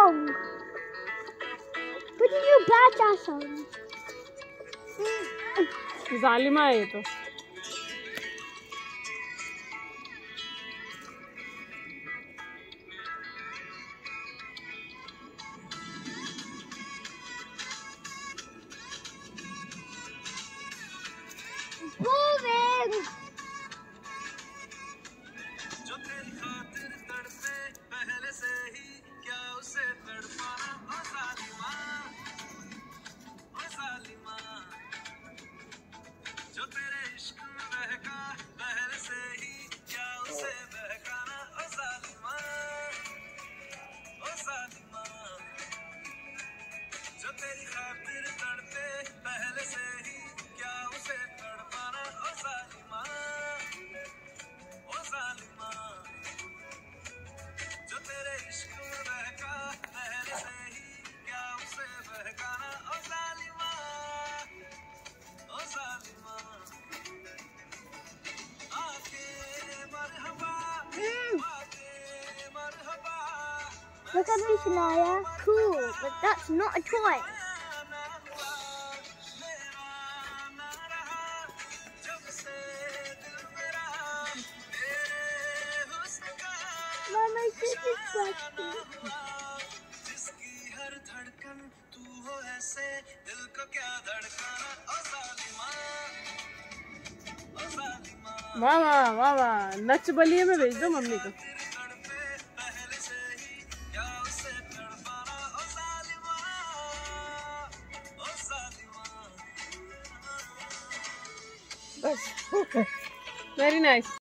song. What did you bad that song? जालिमा है ये तो। Boring. जो तेरी खातिर तड़पे पहले से ही क्या उसे तड़पाना ओ जालिमा जो तेरे इश्क में बहका पहले से ही क्या उसे बहकाना ओ जालिमा जो तेरी खातिर तड़पे पहले से ही क्या उसे तड़पाना ओ जालिमा जो तेरे इश्क में बहका पहले से ही क्या उसे बहकाना ओ जालिमा आके मरहबा Look at me, Shania. Cool, but that's not a toy. Mama, this is plastic. जिसकी हर धड़कन तू हो ऐसे दिल को क्या धड़काना ओ जालिमा वाह वाह वाह वाह, नच बलिए में भेज दो मम्मी को। तड़पे पहले से ही क्या उसे तड़पाना ओ जालिमा बस, वेरी नाइस।